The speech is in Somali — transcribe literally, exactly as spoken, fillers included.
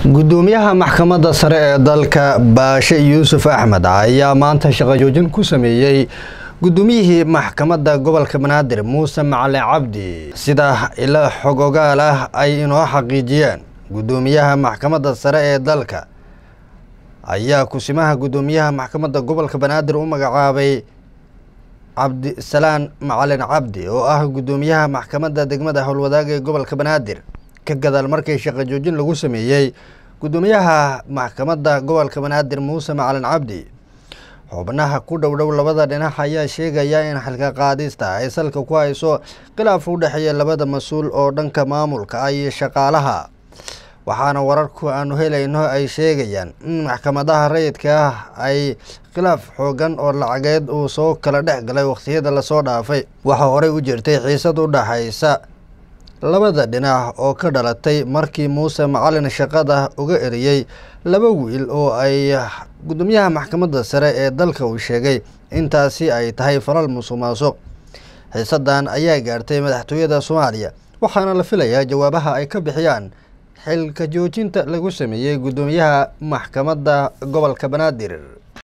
gudoomiyaha maxkamadda sare ee dalka Baashe Yuusuf Axmed ayaa maanta shaqo joojin ku sameeyay gudoomiyihii maxkamadda gobolka Banaadir Muuse Macalin Cabdi sida ila xogogaal ah ay inoo xaqiijiyeen. Gudoomiyaha maxkamadda sare ee dalka ayaa kusimaha gudoomiyaha maxkamadda gobolka Banaadir u magacaabay Cabdi Salaan Macalin Cabdi oo ah gudoomiyaha maxkamadda degmada Howlwadaag ee gobolka Banaadir ka gadaal markii shaqo joojin lagu sameeyay gudoomiyaha maxkamadda gobolka Banaadir Muuse Macalin Cabdi. xubnaha ku dhow dhow labada dhinac ayaa sheegaya in xilka qaadista ay salka ku hayso khilaaf u dhaxeeya labada mas'uul oo dhanka maamulka iyo shaqaalaha, waxaana wararku aanu helayno ay sheegayaan in maxkamadaha rayidka ah ay khilaaf xoogan oo lacageed uu soo kala dhex galay waqtiyada la soo dhaafay. Waxa horey u jirtay xiisad u dhaxaysa labada dhinac oo ka dhalatay markii Muuse Macalin shaqada uga eriyay laba wiil oo ay gudoomiyaha maxkamadda sare ee dalka uu sheegay intaasi ay tahay falal musuqmaasuq. xiisadan ayaa gaartay madaxtooyada Soomaaliya waxaana la filayaa jawaabaha ay ka bixiyaan xilka joojinta lagu sameeyay gudoomiyaha maxkamadda gobolka Banaadir.